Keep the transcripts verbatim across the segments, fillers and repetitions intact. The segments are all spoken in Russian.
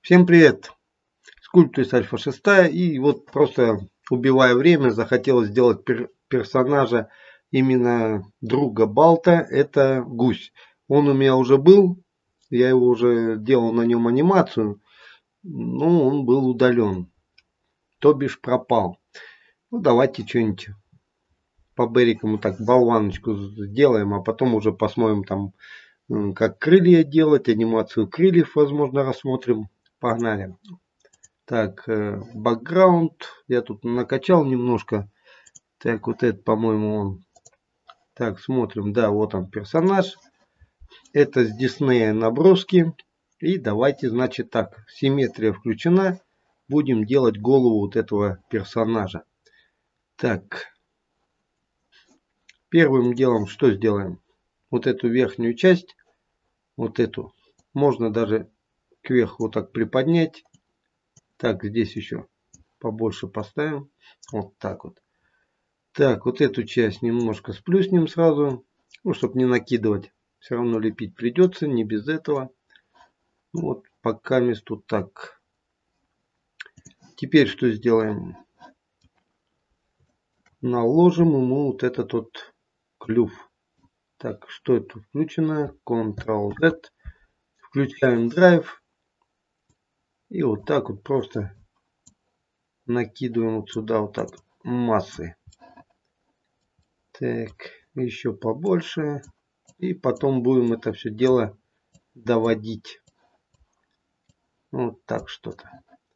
Всем привет! Скульптус Альфа шесть, и вот просто убивая время, захотелось сделать пер персонажа именно друга Балта, это гусь. Он у меня уже был, я его уже делал на нем анимацию, но он был удален, то бишь пропал. Ну давайте что-нибудь по Берикому так болваночку сделаем, а потом уже посмотрим там, как крылья делать, анимацию крыльев, возможно, рассмотрим. Погнали. Так, бэкграунд я тут накачал немножко. Так, вот это, по-моему, он. Так, смотрим. Да, вот он персонаж. Это с Диснея наброски. И давайте, значит, так. Симметрия включена. Будем делать голову вот этого персонажа. Так. Первым делом что сделаем? Вот эту верхнюю часть. Вот эту. Можно даже кверху вот так приподнять. Так, здесь еще побольше поставим. Вот так вот. Так, вот эту часть немножко сплюснем сразу. Ну, чтобы не накидывать. Все равно лепить придется, не без этого. Ну, вот пока месту так. Теперь что сделаем? Наложим ему вот этот вот клюв. Так, что это включено? контрол зет. Включаем драйв. И вот так вот просто накидываем вот сюда вот так массы. Так, еще побольше. И потом будем это все дело доводить. Вот так что-то.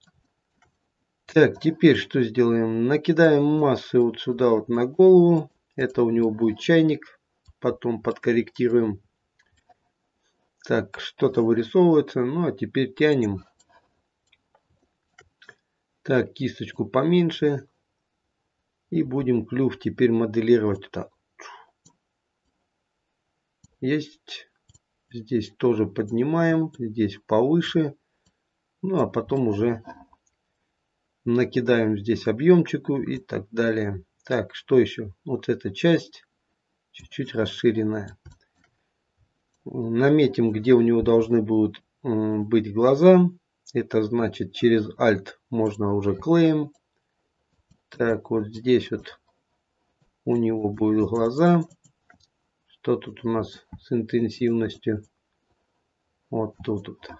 Так, теперь что сделаем? Накидаем массы вот сюда вот на голову. Это у него будет чайник. Потом подкорректируем. Так, что-то вырисовывается. Ну, а теперь тянем. Так, кисточку поменьше. И будем клюв теперь моделировать так. Есть. Здесь тоже поднимаем. Здесь повыше. Ну, а потом уже накидаем здесь объемчику и так далее. Так, что еще? Вот эта часть чуть-чуть расширенная. Наметим, где у него должны будут быть глаза. Это значит, через Alt можно уже клеем. Так, вот здесь вот у него будут глаза. Что тут у нас с интенсивностью? Вот тут вот.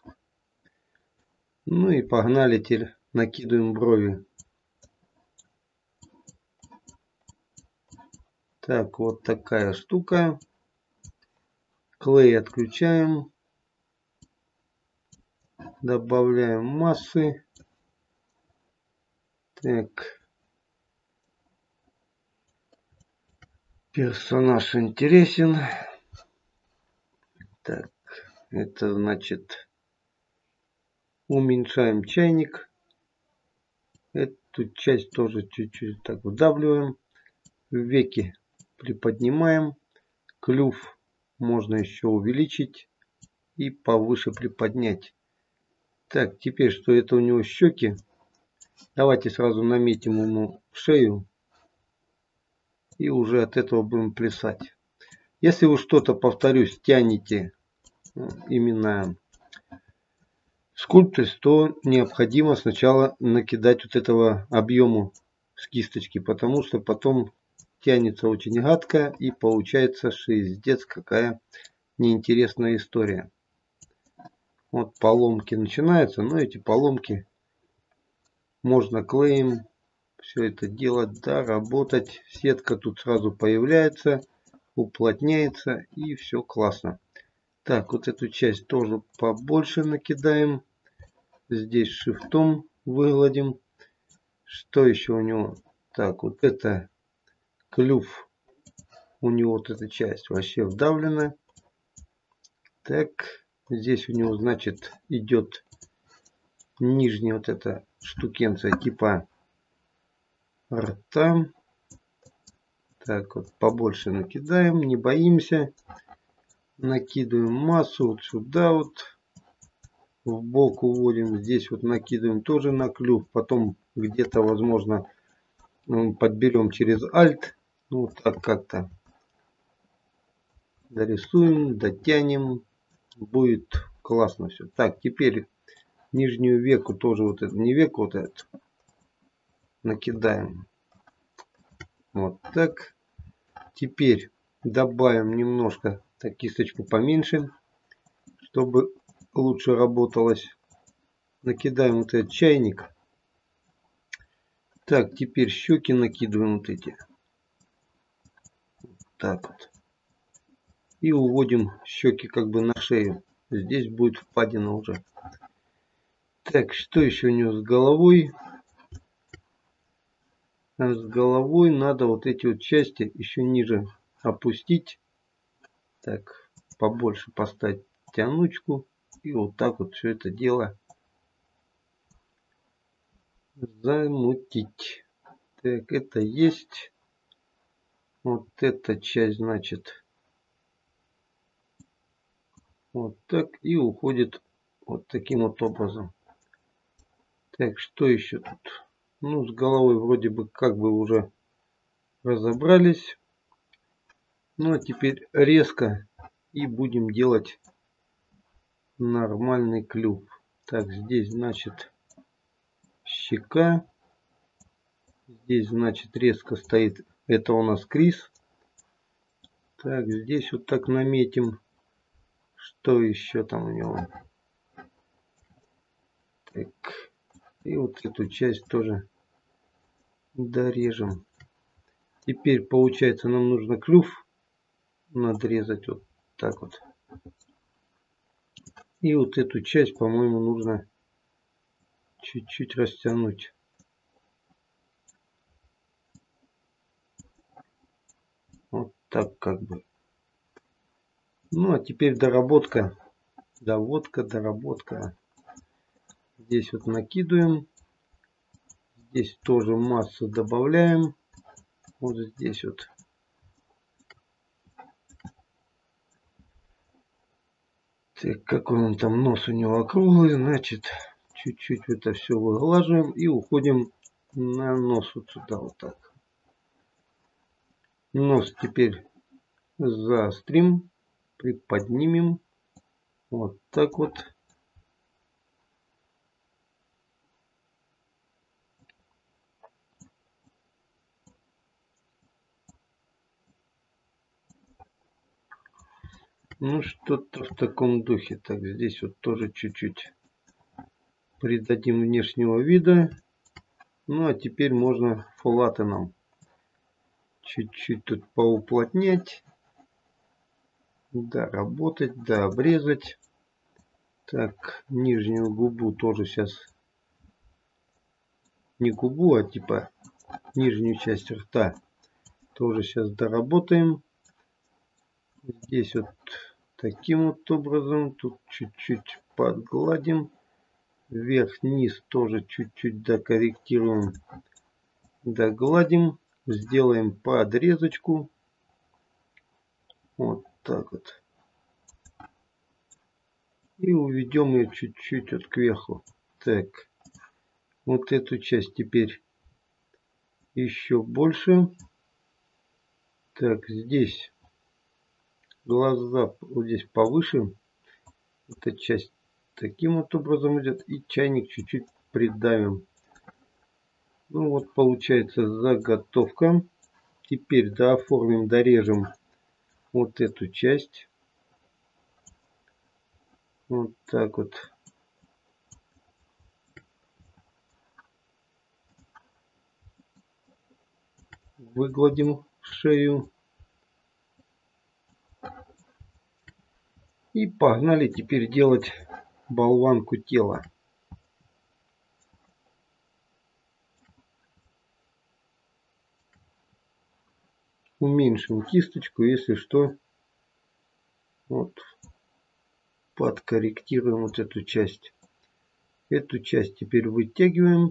Ну и погнали, теперь накидываем брови. Так, вот такая штука. Клей отключаем. Добавляем массы. Так. Персонаж интересен. Так. Это значит уменьшаем чайник. Эту часть тоже чуть-чуть так выдавливаем. Веки приподнимаем. Клюв можно еще увеличить и повыше приподнять. Так, теперь что это у него щеки. Давайте сразу наметим ему шею. И уже от этого будем плясать. Если вы что-то, повторюсь, тянете именно скульптор, то необходимо сначала накидать вот этого объема с кисточки. Потому что потом тянется очень гадко и получается шиздец какая неинтересная история. Вот поломки начинаются, но эти поломки можно клеем все это делать, да, работать. Сетка тут сразу появляется, уплотняется и все классно. Так, вот эту часть тоже побольше накидаем. Здесь шифтом выгладим. Что еще у него? Так, вот это клюв. У него вот эта часть вообще вдавлена. Так, здесь у него, значит, идет нижняя вот эта штукенция типа рта. Так, вот побольше накидаем, не боимся. Накидываем массу вот сюда вот. В бок уводим. Здесь вот накидываем тоже на клюв. Потом где-то, возможно, подберем через Alt. Ну, вот так как-то. Дорисуем, дотянем. Будет классно все. Так, теперь нижнюю веку тоже вот это, не веку, вот это накидаем. Вот так. Теперь добавим немножко, так, кисточку поменьше, чтобы лучше работалось. Накидаем вот этот чайник. Так, теперь щеки накидываем вот эти. Так вот. И уводим щеки как бы на шею. Здесь будет впадина уже. Так, что еще у него с головой? А с головой надо вот эти вот части еще ниже опустить. Так, побольше поставить тянучку. И вот так вот все это дело замутить. Так, это есть. Вот эта часть, значит, вот так и уходит вот таким вот образом. Так, что еще тут? Ну, с головой вроде бы как бы уже разобрались. Ну, а теперь резко и будем делать нормальный клюв. Так, здесь, значит, щека. Здесь, значит, резко стоит. Это у нас крис. Так, здесь вот так наметим. Что еще там у него? Так, и вот эту часть тоже дорежем. Теперь получается нам нужно клюв надрезать вот так вот. И вот эту часть, по-моему, нужно чуть-чуть растянуть. Вот так как бы. Ну а теперь доработка. Доводка, доработка. Здесь вот накидываем. Здесь тоже массу добавляем. Вот здесь вот. Так, какой он там нос у него округлый, значит, чуть-чуть это все выглаживаем и уходим на нос вот сюда вот так. Нос теперь заострим, приподнимем. Вот так вот. Ну, что-то в таком духе. Так, здесь вот тоже чуть-чуть придадим внешнего вида. Ну, а теперь можно флаттеном чуть-чуть тут поуплотнять. Да, работать, да, обрезать. Так, нижнюю губу тоже сейчас. Не губу, а типа нижнюю часть рта. Тоже сейчас доработаем. Здесь вот таким вот образом. Тут чуть-чуть подгладим. Вверх-вниз тоже чуть-чуть докорректируем. Догладим. Сделаем подрезочку. Вот так вот. И уведем ее чуть-чуть вот кверху. Так. Вот эту часть теперь еще больше. Так, здесь глаза вот здесь повыше. Эта часть таким вот образом идет. И чайник чуть-чуть придавим. Ну вот получается заготовка. Теперь дооформим, дорежем вот эту часть. Вот так вот. Выгладим шею. И погнали теперь делать болванку тела. Уменьшим кисточку, если что. Вот. Подкорректируем вот эту часть. Эту часть теперь вытягиваем.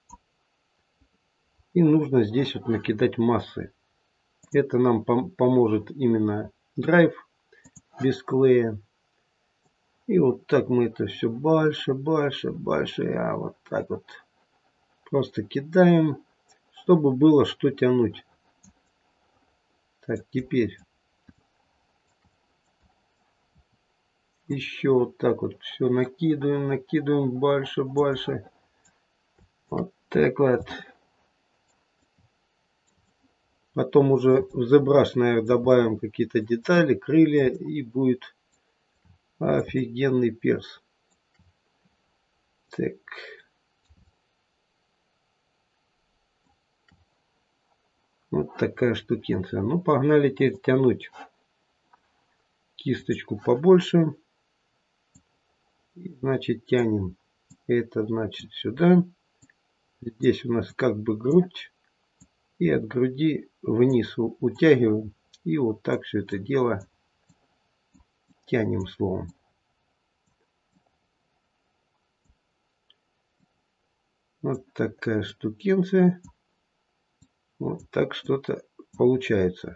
И нужно здесь вот накидать массы. Это нам пом поможет именно драйв без клея. И вот так мы это все больше, больше, больше. А вот так вот просто кидаем, чтобы было что тянуть. Так, теперь еще вот так вот все накидываем, накидываем больше, больше. Вот так вот. Потом уже в ZBrush, наверное, добавим какие-то детали, крылья, и будет офигенный перс. Так. Вот такая штукенция. Ну, погнали теперь тянуть кисточку побольше. И, значит, тянем. Это значит сюда. Здесь у нас как бы грудь. И от груди вниз утягиваем. И вот так все это дело тянем словом. Вот такая штукенция. Вот так что-то получается.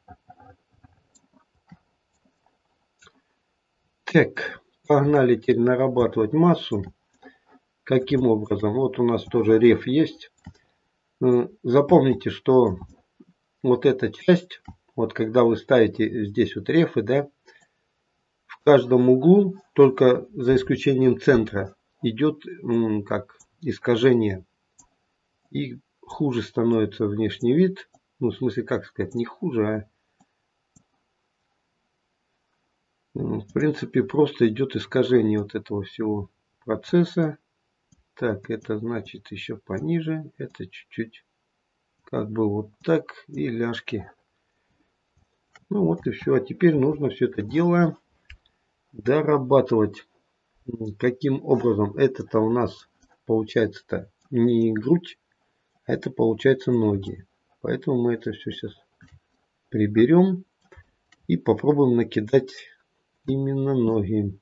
Так, погнали теперь нарабатывать массу. Каким образом? Вот у нас тоже реф есть. Запомните, что вот эта часть, вот когда вы ставите здесь вот рефы, да, в каждом углу, только за исключением центра, идет как искажение. И хуже становится внешний вид. Ну, в смысле, как сказать, не хуже, а в принципе просто идет искажение вот этого всего процесса. Так, это значит еще пониже. Это чуть-чуть как бы вот так и ляжки. Ну вот и все. А теперь нужно все это дело дорабатывать. Каким образом? Это-то у нас получается-то не грудь, а это получается ноги. Поэтому мы это все сейчас приберем и попробуем накидать именно ноги.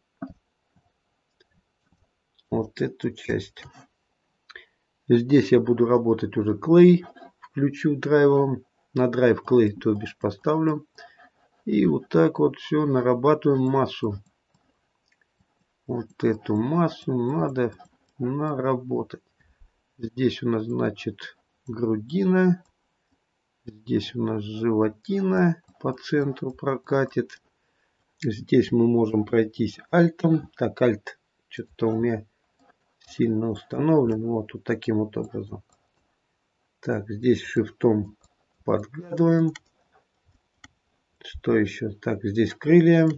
Вот эту часть. Здесь я буду работать уже клей. Включу драйвом. На драйв клей, то бишь, поставлю. И вот так вот все нарабатываем массу. Вот эту массу надо наработать. Здесь у нас, значит, грудина. Здесь у нас животина по центру прокатит. Здесь мы можем пройтись альтом. Так, альт что-то у меня сильно установлен. Вот, вот таким вот образом. Так, здесь шифтом подглядываем. Что еще? Так, здесь крылья.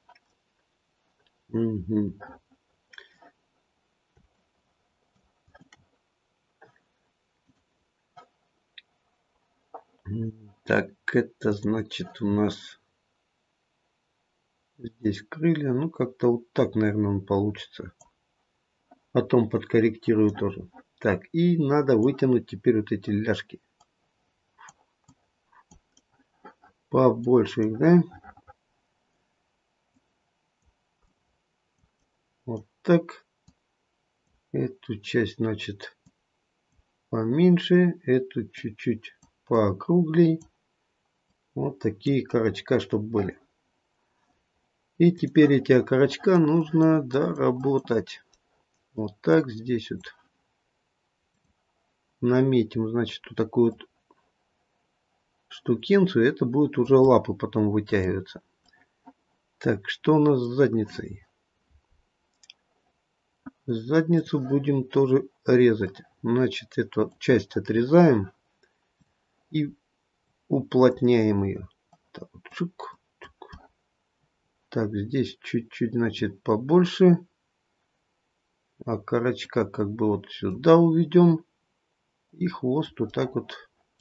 Угу. Так, это значит у нас здесь крылья. Ну, как-то вот так, наверное, он получится. Потом подкорректирую тоже. Так, и надо вытянуть теперь вот эти ляжки. Побольше их, да? Вот так. Эту часть, значит, поменьше. Эту чуть-чуть поокруглей. Вот такие окорочка, чтобы были. И теперь эти окорочка нужно доработать. Вот так здесь вот наметим, значит, вот такую вот штукенцию. Это будет уже лапы потом вытягиваться. Так, что у нас с задницей? Задницу будем тоже резать. Значит, эту часть отрезаем и уплотняем ее. Так, чук, чук. Так, здесь чуть-чуть, значит, побольше. А окорочка как бы вот сюда уведем. И хвост вот так вот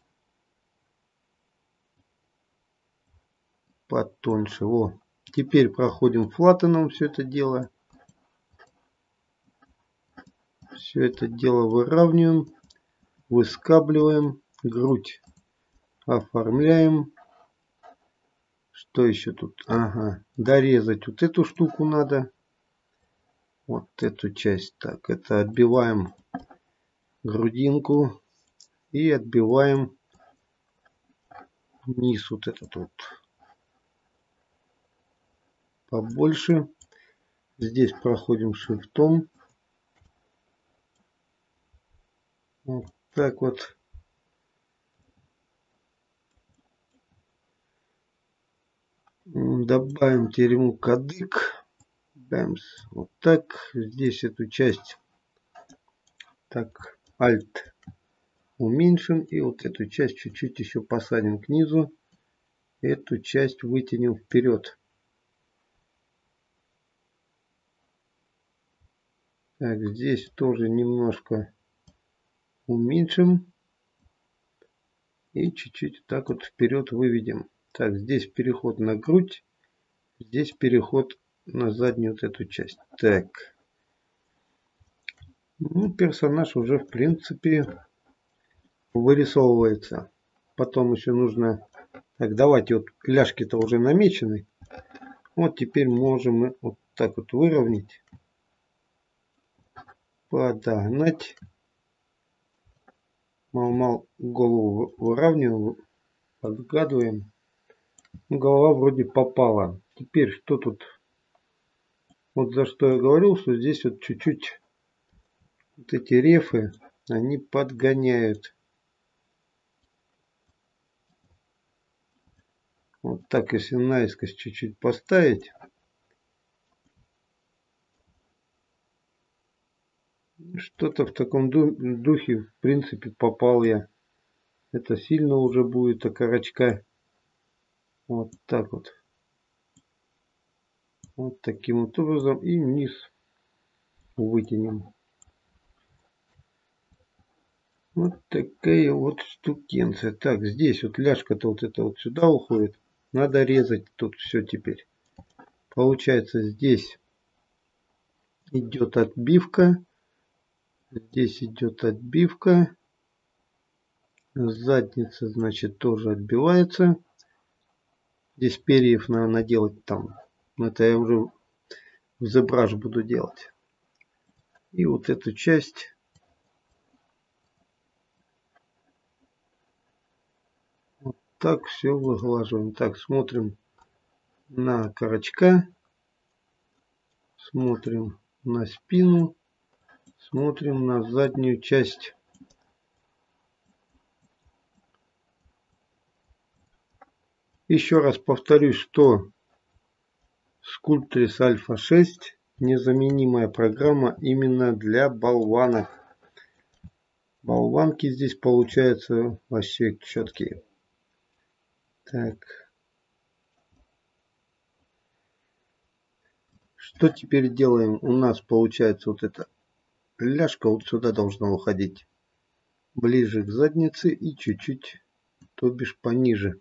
потоньше. Во. Теперь проходим флаттеном все это дело. Все это дело выравниваем. Выскабливаем. Грудь оформляем. Что еще тут? Ага. Дорезать вот эту штуку надо. Вот эту часть. Так, это отбиваем грудинку. И отбиваем низ вот этот вот. Побольше. Здесь проходим шрифтом. Вот так вот. Добавим теперь ему кадык. Бэмс. Вот так. Здесь эту часть так Alt уменьшим. И вот эту часть чуть-чуть еще посадим к низу. Эту часть вытянем вперед. Так, здесь тоже немножко уменьшим. И чуть-чуть так вот вперед выведем. Так, здесь переход на грудь. Здесь переход на заднюю вот эту часть. Так. Ну, персонаж уже в принципе вырисовывается. Потом еще нужно... Так, давайте вот ляжки-то уже намечены. Вот теперь можем вот так вот выровнять. Подогнать. Мал-мал голову выравниваем. Подгадываем. Голова вроде попала. Теперь что тут? Вот за что я говорил, что здесь вот чуть-чуть вот эти рефы, они подгоняют. Вот так, если наискось чуть-чуть поставить. Что-то в таком духе, в принципе, попал я. Это сильно уже будет окорочка. Вот так вот. Вот таким вот образом. И вниз вытянем. Вот такая вот штукенция. Так, здесь вот ляжка-то вот это вот сюда уходит. Надо резать тут все теперь. Получается, здесь идет отбивка. Здесь идет отбивка. Задница, значит, тоже отбивается. Здесь перьев надо наделать там. Это я уже в ZBrush буду делать. И вот эту часть вот так все выглаживаем. Так, смотрим на корочка. Смотрим на спину. Смотрим на заднюю часть. Еще раз повторюсь, что Sculptris Alpha шесть незаменимая программа именно для болванок. Болванки здесь получаются вообще четкие. Так. Что теперь делаем? У нас получается вот эта ляжка вот сюда должна уходить. Ближе к заднице и чуть-чуть, то бишь пониже.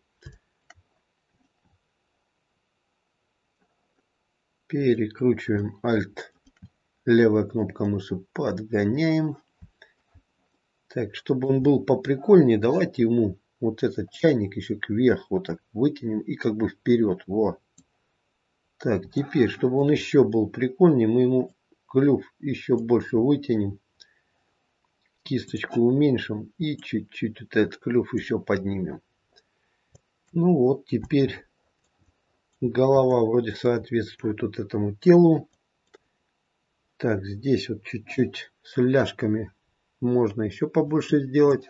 Перекручиваем Alt. Левая кнопка мыши подгоняем. Так, чтобы он был поприкольнее, давайте ему вот этот чайник еще кверху вот так вытянем и как бы вперед. Вот. Так, теперь, чтобы он еще был прикольнее, мы ему клюв еще больше вытянем. Кисточку уменьшим и чуть-чуть вот этот клюв еще поднимем. Ну вот, теперь голова вроде соответствует вот этому телу. Так, здесь вот чуть-чуть с ляжками можно еще побольше сделать.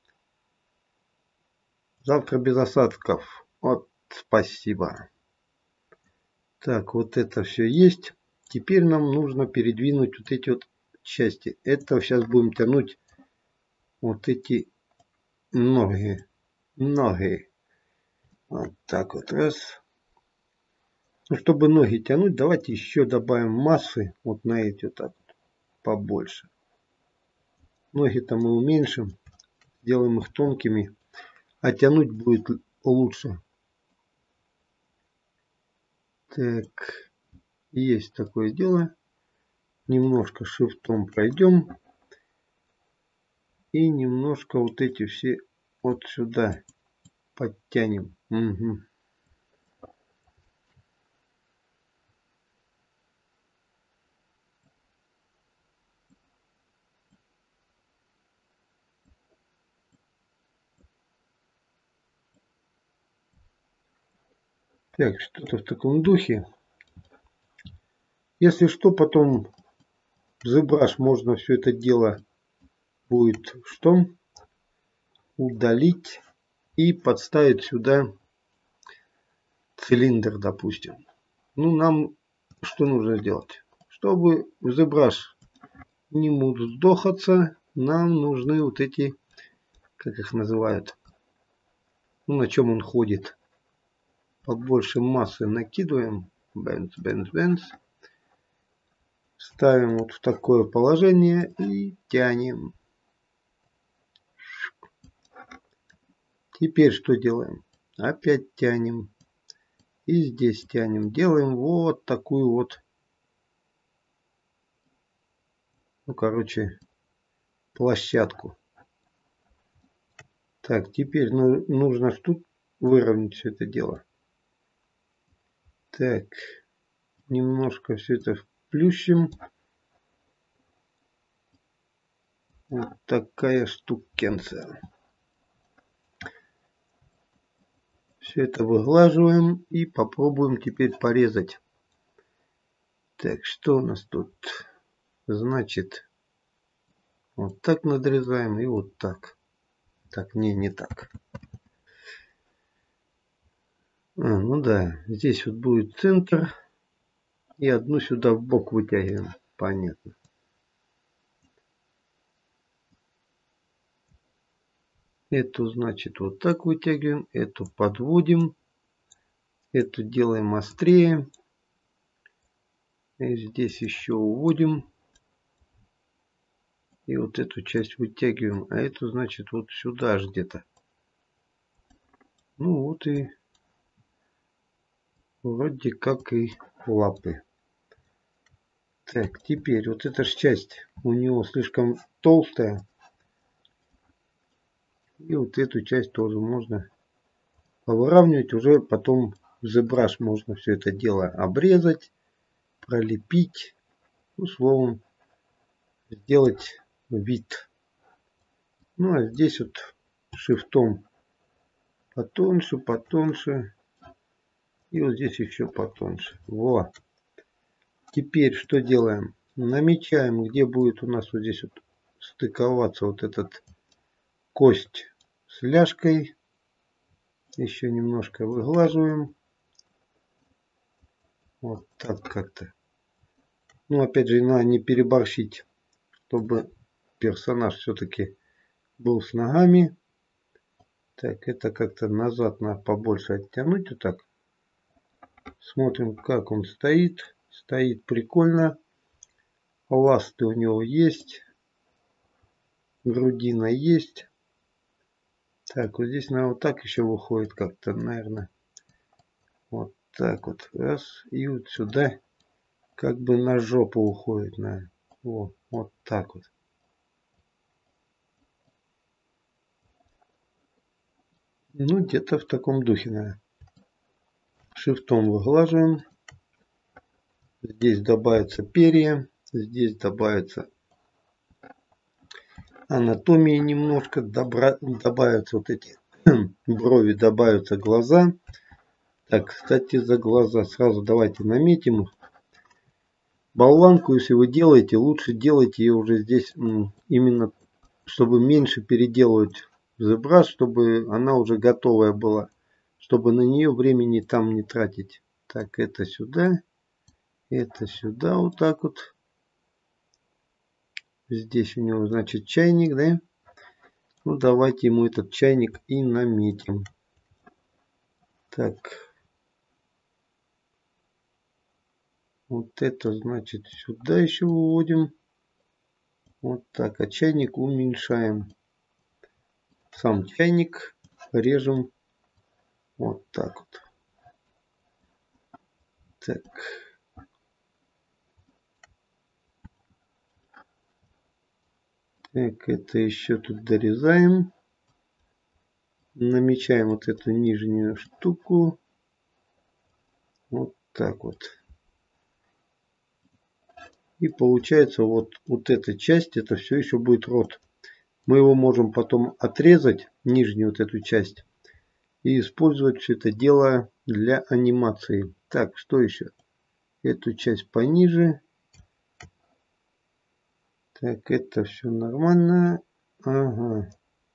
Завтра без осадков. Вот, спасибо. Так, вот это все есть. Теперь нам нужно передвинуть вот эти вот части. Это сейчас будем тянуть вот эти ноги. Ноги. Вот так вот. Раз. Ну, чтобы ноги тянуть, давайте еще добавим массы вот на эти вот так вот побольше. Ноги-то мы уменьшим. Сделаем их тонкими. А тянуть будет лучше. Так. Есть такое дело. Немножко шрифтом пройдем. И немножко вот эти все вот сюда подтянем. Угу. Так, что-то в таком духе. Если что, потом в ZBrush можно все это дело будет что? Удалить и подставить сюда цилиндр, допустим. Ну, нам что нужно сделать? Чтобы ZBrush не мог сдохаться, нам нужны вот эти, как их называют, ну, на чем он ходит. Побольше массы накидываем. Бенц, бенц, бенц. Ставим вот в такое положение и тянем. Теперь что делаем? Опять тянем. И здесь тянем. Делаем вот такую вот, ну, короче, площадку. Так, теперь ну, нужно тут выровнять все это дело. Так, немножко все это вплющим. Вот такая штукенция. Все это выглаживаем и попробуем теперь порезать. Так, что у нас тут? Значит, вот так надрезаем и вот так. Так, не, не так. А, ну да, здесь вот будет центр. И одну сюда в бок вытягиваем. Понятно. Эту, значит, вот так вытягиваем. Эту подводим. Эту делаем острее. И здесь еще уводим. И вот эту часть вытягиваем. А эту, значит, вот сюда аж где-то. Ну вот и вроде как и лапы. Так, теперь вот эта же часть у него слишком толстая. И вот эту часть тоже можно выравнивать. Уже потом в ZBrush можно все это дело обрезать, пролепить. Ну, словом, сделать вид. Ну, а здесь вот шрифтом потоньше, потоньше. И вот здесь еще потоньше. Во. Теперь что делаем? Намечаем, где будет у нас вот здесь вот стыковаться вот этот кость с ляжкой. Еще немножко выглаживаем. Вот так как-то. Ну, опять же, надо не переборщить, чтобы персонаж все-таки был с ногами. Так, это как-то назад надо побольше оттянуть. Вот так. Смотрим, как он стоит. Стоит прикольно. Ласты у него есть. Грудина есть. Так, вот здесь, наверное, вот так еще выходит как-то, наверное. Вот так вот. Раз. И вот сюда как бы на жопу уходит. Наверное. Вот, вот так вот. Ну, где-то в таком духе, наверное. Шрифтом выглаживаем. Здесь добавится перья. Здесь добавится анатомии немножко. Добра... Добавятся вот эти брови, добавятся глаза. Так, кстати, за глаза сразу давайте наметим. Болванку, если вы делаете, лучше делайте ее уже здесь именно, чтобы меньше переделывать ZBrush, чтобы она уже готовая была, чтобы на нее времени там не тратить. Так, это сюда, это сюда, вот так вот. Здесь у него, значит, чайник, да? Ну, давайте ему этот чайник и наметим. Так. Вот это, значит, сюда еще выводим. Вот так. А чайник уменьшаем. Сам чайник режем вот так вот. Так. Так, это еще тут дорезаем. Намечаем вот эту нижнюю штуку. Вот так вот. И получается вот, вот эта часть, это все еще будет рот. Мы его можем потом отрезать, нижнюю вот эту часть, и использовать все это дело для анимации. Так, что еще? Эту часть пониже. Так, это все нормально. Ага.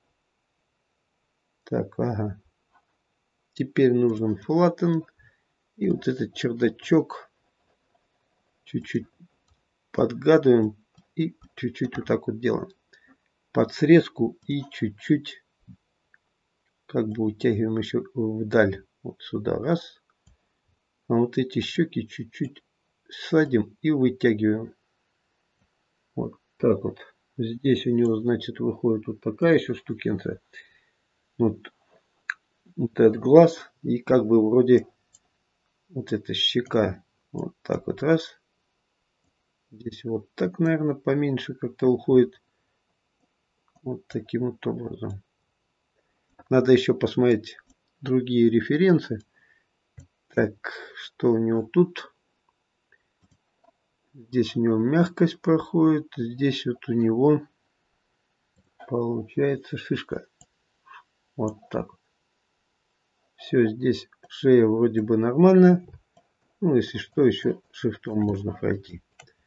Так, ага. Теперь нужен flatten. И вот этот чердачок чуть-чуть подгадываем и чуть-чуть вот так вот делаем. Под срезку и чуть-чуть как бы утягиваем еще вдаль. Вот сюда раз. А вот эти щеки чуть-чуть садим и вытягиваем. Вот так вот. Здесь у него, значит, выходит вот такая еще штукенция. Вот, вот этот глаз. И как бы вроде вот эта щека. Вот так вот раз. Здесь вот так, наверное, поменьше как-то уходит. Вот таким вот образом. Надо еще посмотреть другие референсы. Так, что у него тут? Здесь у него мягкость проходит. Здесь вот у него получается шишка. Вот так. Все, здесь шея вроде бы нормальная. Ну, если что, еще шрифтом можно пройти.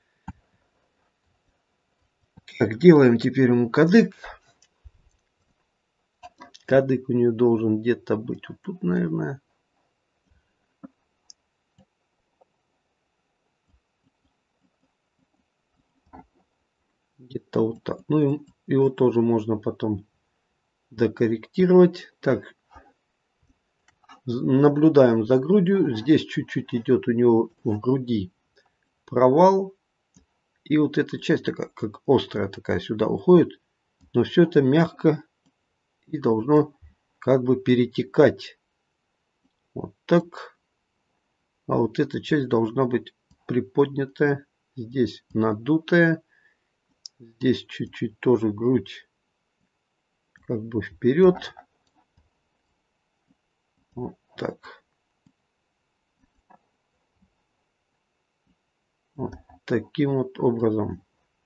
Так, делаем теперь ему кадык. Кадык у нее должен где-то быть вот тут, наверное. Где-то вот так. Ну, и его тоже можно потом докорректировать. Так, наблюдаем за грудью. Здесь чуть-чуть идет у него в груди провал. И вот эта часть такая, как острая такая, сюда уходит. Но все это мягко и должно как бы перетекать. Вот так. А вот эта часть должна быть приподнятая. Здесь надутая. Здесь чуть-чуть тоже грудь как бы вперед. Вот так. Вот таким вот образом.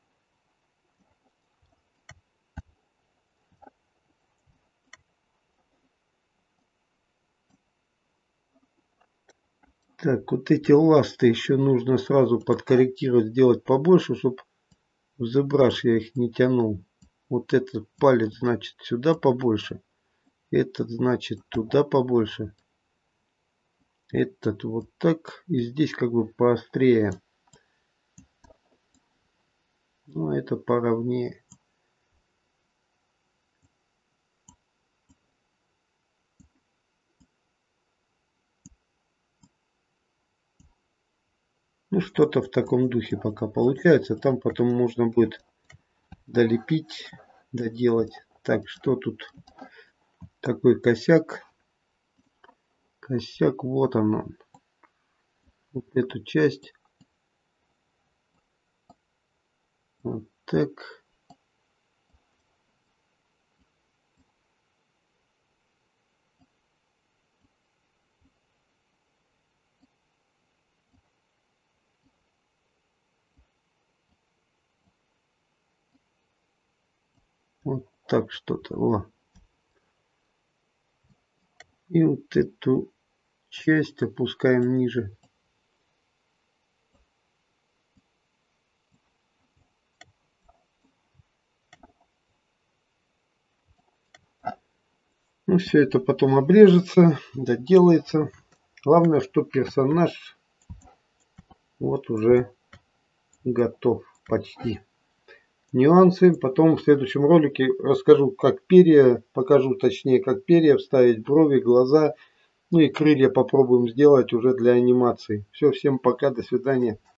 Так, вот эти ласты еще нужно сразу подкорректировать, сделать побольше, чтобы в ZBrush я их не тянул. Вот этот палец, значит, сюда побольше. Этот, значит, туда побольше. Этот вот так. И здесь как бы поострее. Ну, это поровнее. Ну, что-то в таком духе пока получается. Там потом можно будет долепить, доделать. Так, что тут? Такой косяк. Косяк, вот он. Вот эту часть. Вот так. Вот так что-то. Во. И вот эту часть опускаем ниже. Ну, все это потом обрежется, доделается. Главное, что персонаж вот уже готов почти. Нюансы. Потом в следующем ролике расскажу, как перья, покажу точнее, как перья вставить, брови, глаза. Ну и крылья попробуем сделать уже для анимации. Все, всем пока, до свидания.